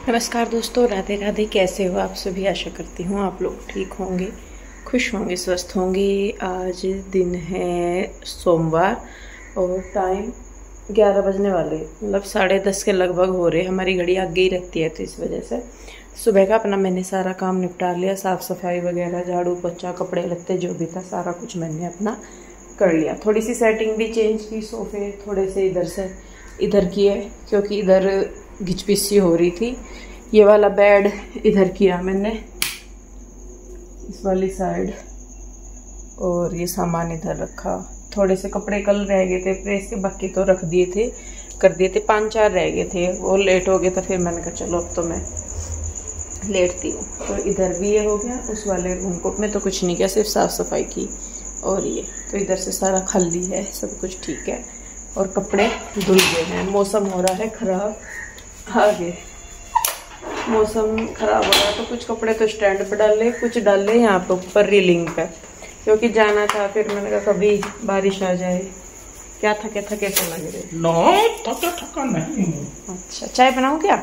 नमस्कार दोस्तों, राधे राधे। कैसे हो आप सभी? आशा करती हूँ आप लोग ठीक होंगे, खुश होंगे, स्वस्थ होंगे। आज दिन है सोमवार और टाइम 11 बजने वाले, मतलब 10:30 के लगभग हो रहे। हमारी घड़ी आगे ही रहती है तो इस वजह से सुबह का अपना मैंने सारा काम निपटा लिया। साफ़ सफाई वगैरह, झाड़ू पोछा, कपड़े लत्ते जो भी था सारा कुछ मैंने अपना कर लिया। थोड़ी सी सेटिंग भी चेंज की, सोफे थोड़े से इधर से इधर किए क्योंकि इधर घिचपिच हो रही थी। ये वाला बेड इधर किया मैंने, इस वाली साइड, और ये सामान इधर रखा। थोड़े से कपड़े कल रह गए थे प्रेस के, बाकी तो रख दिए थे, कर दिए थे। 5-4 रह गए थे, वो लेट हो गए तो फिर मैंने कहा चलो अब तो मैं लेटती हूँ। तो इधर भी ये हो गया। उस वाले रूम को मैं तो कुछ नहीं किया, सिर्फ साफ़ सफाई की। और ये तो इधर से सारा खाली है, सब कुछ ठीक है। और कपड़े धुल गए हैं। मौसम हो रहा है ख़राब, आगे मौसम ख़राब हो रहा है तो कुछ कपड़े तो स्टैंड पर डाले, कुछ डाले यहाँ पे ऊपर रीलिंग पे, क्योंकि जाना था। फिर मैंने कहा कभी बारिश आ जाए। क्या थके थके से लग रहे? नो, थका नहीं। अच्छा, चाय बनाऊँ क्या?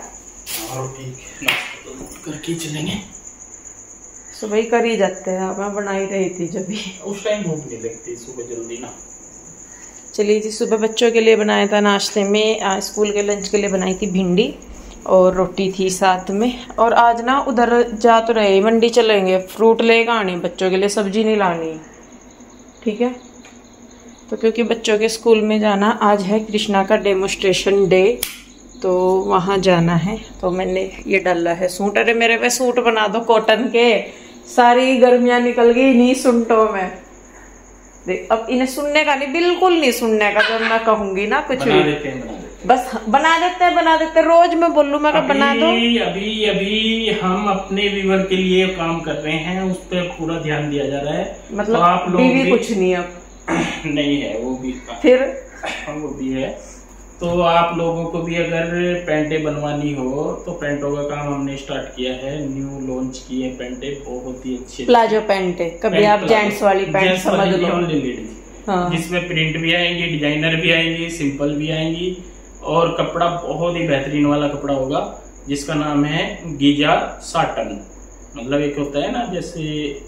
करके चलेंगे। सुबह ही कर ही जाते हैं। मैं बना ही रही थी जब भी। उस टाइम भूख नहीं लगती सुबह जल्दी ना। चलिए जी, सुबह बच्चों के लिए बनाया था नाश्ते में, स्कूल के लंच के लिए बनाई थी भिंडी और रोटी थी साथ में। और आज ना उधर जा तो रहे, मंडी चलेंगे, फ्रूट लेकर आनी बच्चों के लिए, सब्जी नहीं लानी, ठीक है? तो क्योंकि बच्चों के स्कूल में जाना, आज है कृष्णा का डेमोस्ट्रेशन डे, तो वहाँ जाना है। तो मैंने ये डाला है सूट। अरे मेरे पे सूट बना दो कॉटन के, सारी गर्मियाँ निकल गई इन्हीं सूटों में। देख, अब इन्हें सुनने का नहीं, बिल्कुल नहीं सुनने का। जब मैं कहूंगी ना कुछ भी, बस बना देते रोज मैं बोलूँ मैं बना दो। अभी हम अपने व्यूअर के लिए काम कर रहे हैं, उस पर पूरा ध्यान दिया जा रहा है। मतलब तो आप लोग भी कुछ नहीं अब नहीं है, वो भी फिर वो भी है। तो आप लोगों को भी अगर पैंटें बनवानी हो तो पैंटों का काम हमने स्टार्ट किया है। न्यू लॉन्च की है पैंटें, बहुत ही अच्छी प्लाजो पैंट है। कभी आप जेंट्स वाली पैंट समझ लो, हाँ। जिसमें प्रिंट भी आएंगे, डिजाइनर भी आएंगी, सिंपल भी आएंगी, और कपड़ा बहुत ही बेहतरीन वाला कपड़ा होगा जिसका नाम है गीजा साटन। मतलब एक होता है ना जैसे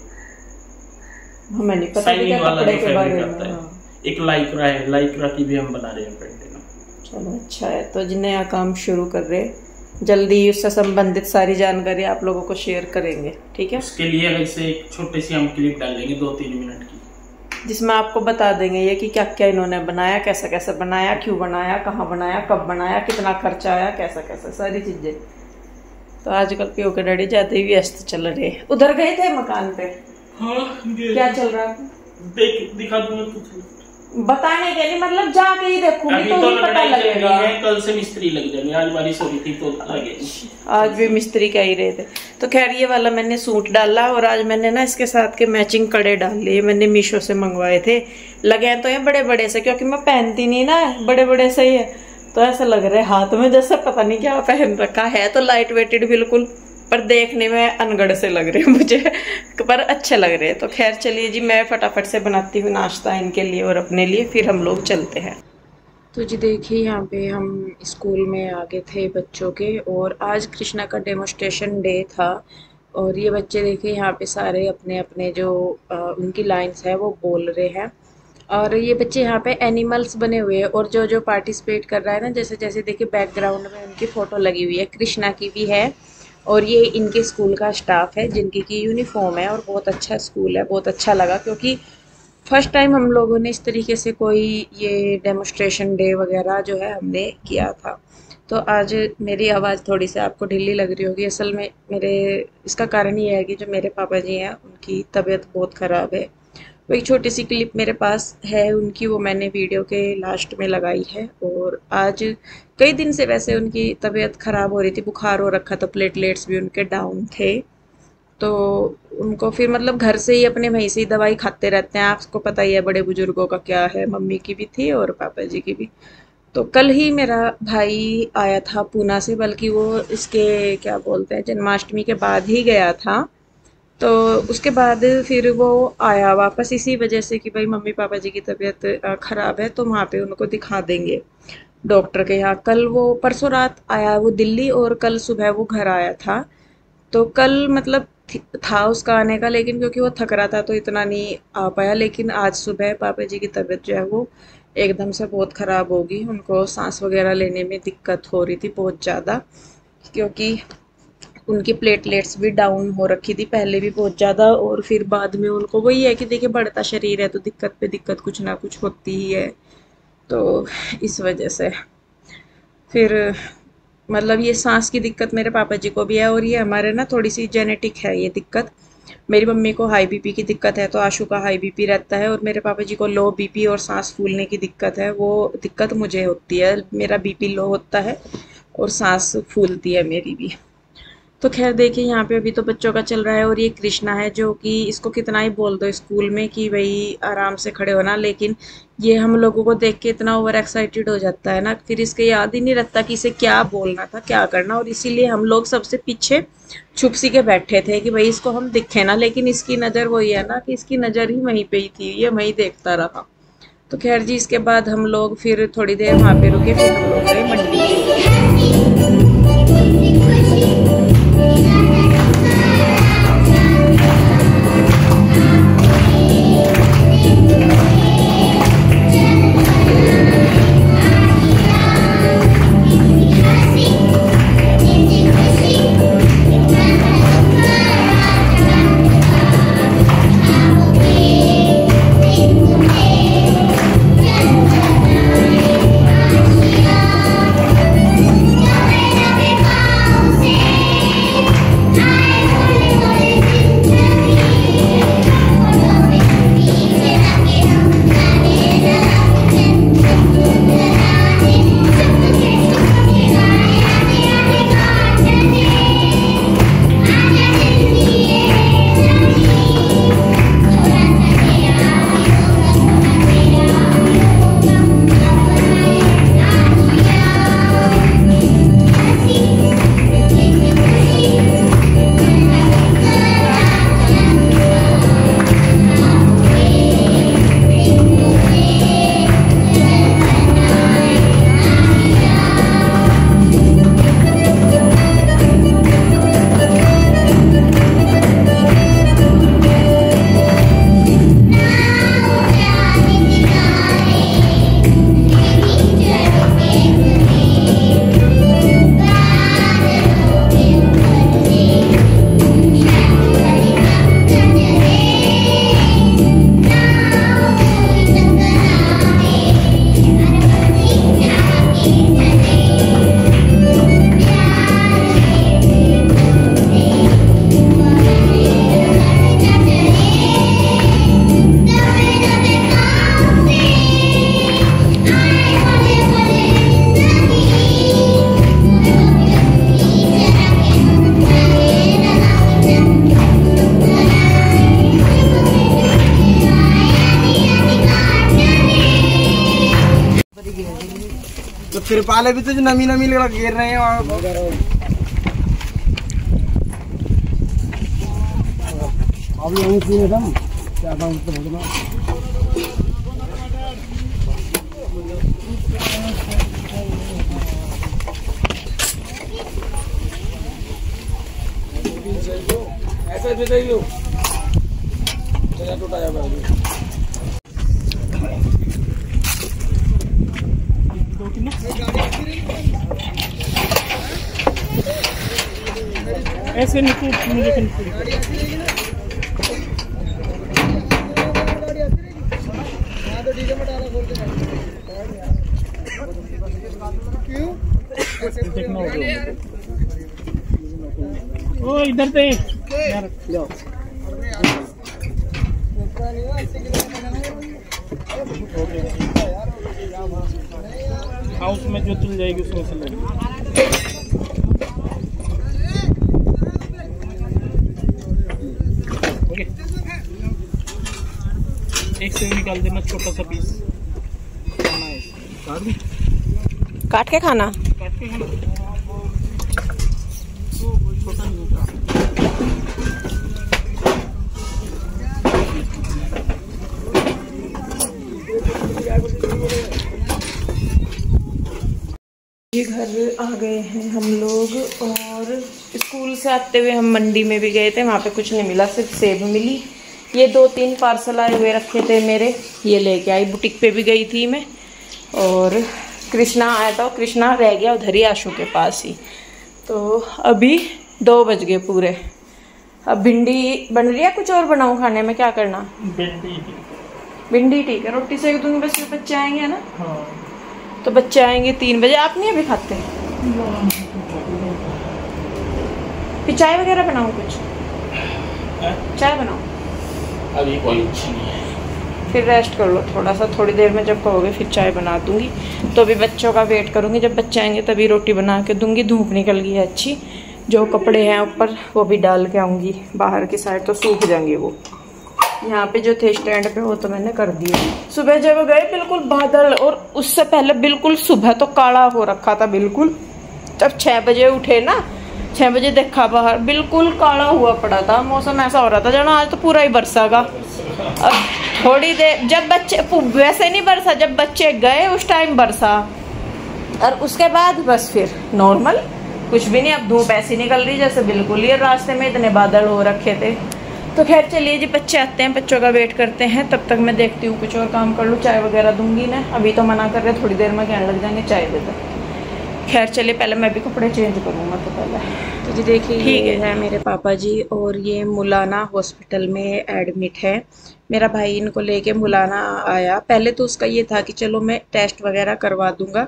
हमें नहीं पता शाइनिंग वाला कपड़े के बारे में। आता है। एक लाइक्रा है, लाइक्रा की भी हम बना रहे हैं पैंटें। चलो अच्छा है। तो नया काम शुरू कर रहे, जल्दी उससे संबंधित सारी जानकारी आप लोगों को शेयर करेंगे, ठीक है? उसके लिए अलग से एक छोटी सी हम क्लिप डालेंगे 2-3 मिनट की, जिसमें आपको बता देंगे ये कि क्या क्या इन्होंने बनाया, कैसा कैसा बनाया, क्यों बनाया, कहाँ बनाया, कब बनाया, कितना खर्चा आया, कैसा कैसा सारी चीजें। तो आजकल पीओ के डैडी जाते ही व्यस्त चल रहे। उधर गए थे मकान पे? हाँ, क्या चल रहा है? दिखा दूंगा कुछ बताने के लिए, मतलब जाके ही देखूंगी तो ही पता लगेगा। कल से मिस्त्री लग जाएंगे, आज बारिश हो रही थी तो लगे। आज भी मिस्त्री कह ही रहे थे। तो खैर ये वाला मैंने सूट डाला, और आज मैंने ना इसके साथ के मैचिंग कड़े डाल लिए। मैंने मीशो से मंगवाए थे, लगे तो ये बड़े बड़े से, क्योंकि मैं पहनती नहीं ना, बड़े बड़े से ही है, तो ऐसा लग रहा है हाथ में जैसे पता नहीं क्या पहन रखा है। तो लाइट वेटेड बिल्कुल, पर देखने में अनगढ़ से लग रहे हैं मुझे, पर अच्छे लग रहे हैं। तो खैर चलिए जी, मैं फटाफट से बनाती हूँ नाश्ता इनके लिए और अपने लिए, फिर हम लोग चलते हैं। तो जी देखिए, यहाँ पे हम स्कूल में आ गए थे बच्चों के, और आज कृष्णा का डेमोस्ट्रेशन डे था। और ये बच्चे देखिए यहाँ पे सारे अपने अपने जो उनकी लाइन्स है वो बोल रहे हैं। और ये बच्चे यहाँ पे एनिमल्स बने हुए हैं, और जो जो पार्टिसिपेट कर रहा है ना, जैसे जैसे देखिए बैकग्राउंड में उनकी फ़ोटो लगी हुई है, कृष्णा की भी है। और ये इनके स्कूल का स्टाफ है जिनकी की यूनिफॉर्म है, और बहुत अच्छा स्कूल है। बहुत अच्छा लगा, क्योंकि फर्स्ट टाइम हम लोगों ने इस तरीके से कोई ये डेमोस्ट्रेशन डे वगैरह जो है हमने किया था। तो आज मेरी आवाज़ थोड़ी सी आपको ढीली लग रही होगी। असल में मेरे इसका कारण ये है कि जो मेरे पापा जी हैं उनकी तबीयत बहुत ख़राब है। वो एक छोटी सी क्लिप मेरे पास है उनकी, वो मैंने वीडियो के लास्ट में लगाई है। और आज कई दिन से वैसे उनकी तबीयत ख़राब हो रही थी, बुखार हो रखा था, प्लेटलेट्स भी उनके डाउन थे। तो उनको फिर मतलब घर से ही अपने वहीं से ही दवाई खाते रहते हैं। आपको पता ही है बड़े बुजुर्गों का क्या है, मम्मी की भी थी और पापा जी की भी। तो कल ही मेरा भाई आया था पूना से, बल्कि वो इसके क्या बोलते हैं जन्माष्टमी के बाद ही गया था। तो उसके बाद फिर वो आया वापस इसी वजह से कि भाई मम्मी पापा जी की तबीयत ख़राब है, तो वहाँ पे उनको दिखा देंगे। डॉक्टर के यहाँ। कल वो परसों रात आया वो दिल्ली और कल सुबह वो घर आया था। तो कल मतलब था उसका आने का, लेकिन क्योंकि वो थक रहा था तो इतना नहीं आ पाया। लेकिन आज सुबह पापा जी की तबीयत जो है वो एकदम से बहुत ख़राब होगी। उनको सांस वगैरह लेने में दिक्कत हो रही थी बहुत ज़्यादा, क्योंकि उनकी प्लेटलेट्स भी डाउन हो रखी थी पहले भी बहुत ज़्यादा, और फिर बाद में उनको वही है कि देखिए बढ़ता शरीर है तो दिक्कत पे दिक्कत कुछ ना कुछ होती ही है। तो इस वजह से फिर मतलब ये सांस की दिक्कत मेरे पापा जी को भी है, और ये हमारे ना थोड़ी सी जेनेटिक है ये दिक्कत। मेरी मम्मी को हाई बीपी की दिक्कत है तो आशु का हाई बीपी रहता है, और मेरे पापा जी को लो बीपी और सांस फूलने की दिक्कत है। वो दिक्कत मुझे होती है, मेरा बीपी लो होता है और सांस फूलती है मेरी भी। तो खैर देखिए यहाँ पे अभी तो बच्चों का चल रहा है, और ये कृष्णा है जो कि इसको कितना ही बोल दो स्कूल में कि भाई आराम से खड़े होना, लेकिन ये हम लोगों को देख के इतना ओवर एक्साइटेड हो जाता है ना, फिर इसके याद ही नहीं रहता कि इसे क्या बोलना था क्या करना। और इसीलिए हम लोग सबसे पीछे छुप सी के बैठे थे कि भाई इसको हम दिखे ना, लेकिन इसकी नज़र वही है ना कि इसकी नज़र ही वहीं पे ही थी, ये वहीं देखता रहा। तो खैर जी इसके बाद हम लोग फिर थोड़ी देर वहाँ पे रुके, फिर हम लोग गए मंडी। तो तिरपाले भी तो जो नमी नमी गिर रहे हैं वहाँ ऐसे बताइए टूटा जाएगा। ऐसे निकल मुझे ओ इधर देख यार हाउस में जो चल जाएगी उसमें से लेंगे। ओके एक से निकाल देना छोटा सा पीस खाना है, काट के खाना। काट के खाना छोटा नहीं होता। ये घर आ गए हैं हम लोग, और स्कूल से आते हुए हम मंडी में भी गए थे, वहाँ पे कुछ नहीं मिला, सिर्फ सेब मिली। ये 2-3 पार्सल आए हुए रखे थे मेरे, ये लेके आई। बुटीक पे भी गई थी मैं, और कृष्णा आया था, कृष्णा रह गया उधर ही आशु के पास ही। तो अभी 2 बज गए पूरे। अब भिंडी बन रही है, कुछ और बनाऊँ खाने में? क्या करना? भिंडी ठीक है, रोटी सेक दूंगी बस। ये बच्चे आएंगे ना? हाँ। तो बच्चे आएंगे 3 बजे। आप नहीं अभी खाते? फिर चाय वगैरह बनाऊँ? कुछ चाय बनाऊँ? अभी कोई इच्छा नहीं है। फिर रेस्ट कर लो थोड़ा सा, थोड़ी देर में जब कहोगे फिर चाय बना दूंगी। तो अभी बच्चों का वेट करूंगी, जब बच्चे आएंगे तभी रोटी बना के दूंगी। धूप निकल गई है अच्छी, जो कपड़े हैं ऊपर वो भी डाल के आऊंगी बाहर की साइड, तो सूख जाएंगे वो। यहाँ पे जो थे स्टैंड पे वो तो मैंने कर दिए। सुबह जब गए बिल्कुल बादल, और उससे पहले बिल्कुल सुबह तो काला हो रखा था बिल्कुल। जब 6 बजे उठे ना, 6 बजे देखा बाहर बिल्कुल काला हुआ पड़ा था, मौसम ऐसा हो रहा था जाना आज तो पूरा ही बरसागा। अब थोड़ी देर जब बच्चे, वैसे नहीं बरसा, जब बच्चे गए उस टाइम बरसा, और उसके बाद बस फिर नॉर्मल कुछ भी नहीं। अब धूप ऐसी निकल रही जैसे बिल्कुल ही रास्ते में इतने बादल हो रखे थे। तो खैर चलिए जी, बच्चे आते हैं, बच्चों का वेट करते हैं, तब तक मैं देखती हूँ कुछ और काम कर लूँ। चाय वगैरह दूंगी ना, अभी तो मना कर रहे, थोड़ी देर में कहने लग जाएंगे चाय दे दो। खैर चलिए, पहले मैं भी कपड़े चेंज करूँगा तो पहले। तो जी देखिए, ठीक है मेरे पापा जी, और ये मुलाना हॉस्पिटल में एडमिट है। मेरा भाई इनको लेके मुलाना आया। पहले तो उसका ये था कि चलो मैं टेस्ट वगैरह करवा दूंगा,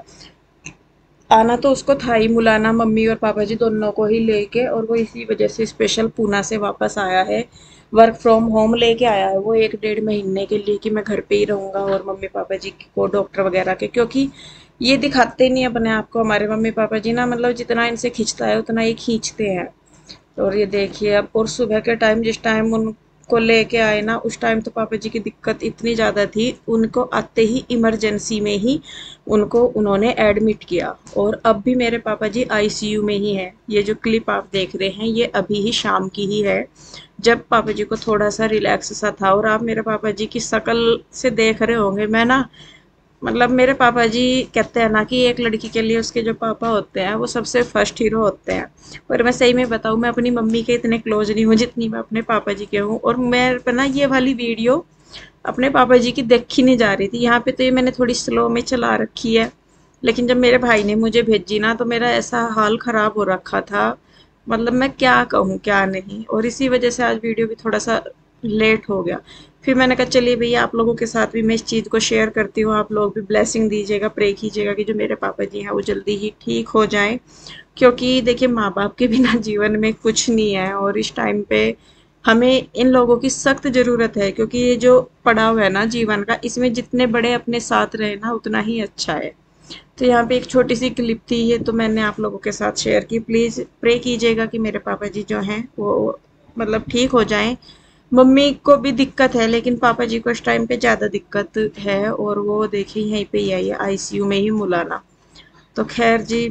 आना तो उसको था ही मुलाना, मम्मी और पापा जी दोनों को ही लेके, और वो इसी वजह से स्पेशल पूना से वापस आया है। वर्क फ्रॉम होम लेके आया है वो 1-1.5 महीने के लिए, कि मैं घर पे ही रहूँगा और मम्मी पापा जी को डॉक्टर वगैरह के, क्योंकि ये दिखाते नहीं अपने आप को हमारे मम्मी पापा जी ना, मतलब जितना इनसे खींचता है उतना ये खींचते हैं। और ये देखिए अब, और सुबह के टाइम जिस टाइम उनको लेके आए ना, उस टाइम तो पापा जी की दिक्कत इतनी ज़्यादा थी, उनको आते ही इमरजेंसी में ही उन्होंने एडमिट किया। और अब भी मेरे पापा जी आईसीयू में ही हैं। ये जो क्लिप आप देख रहे हैं ये अभी ही शाम की ही है, जब पापा जी को थोड़ा सा रिलैक्स सा था। और आप मेरे पापा जी की शक्ल से देख रहे होंगे, मैं ना, मतलब मेरे पापा जी कहते हैं ना कि एक लड़की के लिए उसके जो पापा होते हैं वो सबसे फर्स्ट हीरो होते हैं। और मैं सही में बताऊँ, मैं अपनी मम्मी के इतने क्लोज नहीं हूँ जितनी मैं अपने पापा जी के हूँ। और मैं ना ये वाली वीडियो अपने पापा जी की देखी नहीं जा रही थी, यहाँ पे तो ये मैंने थोड़ी स्लो में चला रखी है, लेकिन जब मेरे भाई ने मुझे भेजी ना तो मेरा ऐसा हाल ख़राब हो रखा था, मतलब मैं क्या कहूँ क्या नहीं। और इसी वजह से आज वीडियो भी थोड़ा सा लेट हो गया। फिर मैंने कहा चलिए भैया आप लोगों के साथ भी मैं इस चीज़ को शेयर करती हूँ, आप लोग भी ब्लेसिंग दीजिएगा, प्रे कीजिएगा कि जो मेरे पापा जी हैं वो जल्दी ही ठीक हो जाएं। क्योंकि देखिए, माँ बाप के बिना जीवन में कुछ नहीं है, और इस टाइम पे हमें इन लोगों की सख्त ज़रूरत है, क्योंकि ये जो पड़ाव है ना जीवन का, इसमें जितने बड़े अपने साथ रहे ना उतना ही अच्छा है। तो यहाँ पे एक छोटी सी क्लिप थी, ये तो मैंने आप लोगों के साथ शेयर की। प्लीज़ प्रे कीजिएगा कि मेरे पापा जी जो हैं वो मतलब ठीक हो जाएं। मम्मी को भी दिक्कत है, लेकिन पापा जी को इस टाइम पे ज़्यादा दिक्कत है, और वो देखिए यहीं पे ही है, ये आईसीयू में ही मुलाना। तो खैर जी,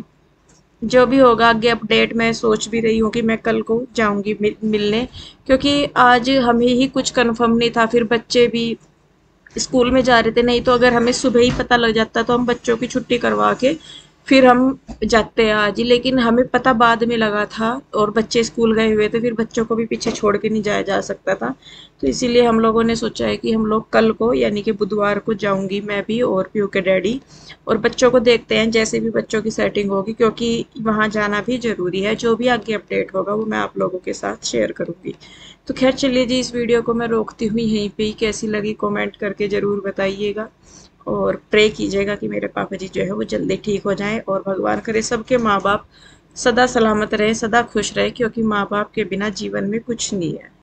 जो भी होगा आगे अपडेट, मैं सोच भी रही हूँ कि मैं कल को जाऊँगी मिलने, क्योंकि आज हमें ही कुछ कंफर्म नहीं था। फिर बच्चे भी स्कूल में जा रहे थे, नहीं तो अगर हमें सुबह ही पता लग जाता तो हम बच्चों की छुट्टी करवा के फिर हम जाते हैं आज ही, लेकिन हमें पता बाद में लगा था, और बच्चे स्कूल गए हुए थे, फिर बच्चों को भी पीछे छोड़ के नहीं जाया जा सकता था। तो इसीलिए हम लोगों ने सोचा है कि हम लोग कल को, यानी कि बुधवार को जाऊंगी मैं भी और पीयू के डैडी, और बच्चों को देखते हैं जैसे भी बच्चों की सेटिंग होगी, क्योंकि वहाँ जाना भी ज़रूरी है। जो भी आगे अपडेट होगा वो मैं आप लोगों के साथ शेयर करूँगी। तो खैर चलिए जी, इस वीडियो को मैं रोकती हुई यहीं पे ही, कैसी लगी कमेंट करके ज़रूर बताइएगा, और प्रे कीजिएगा कि मेरे पापा जी जो है वो जल्दी ठीक हो जाएं, और भगवान करे सबके माँ बाप सदा सलामत रहे, सदा खुश रहे, क्योंकि माँ बाप के बिना जीवन में कुछ नहीं है।